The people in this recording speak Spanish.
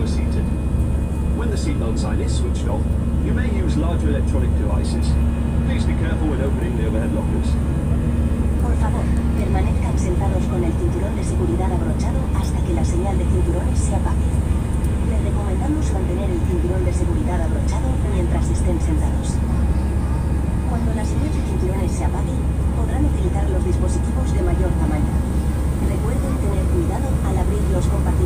are seated. When the seatbelt sign is switched off, you may use larger electronic devices. Please be careful when opening the overhead lockers. Por favor, permanezcan sentados con el cinturón de seguridad abrochado hasta que la señal de cinturones se apague. Les recomendamos mantener el cinturón de seguridad abrochado mientras estén sentados. Cuando la señal de cinturones se apague, podrán utilizar los dispositivos de mayor tamaño. Recuerden tener cuidado al abrir los compartimentos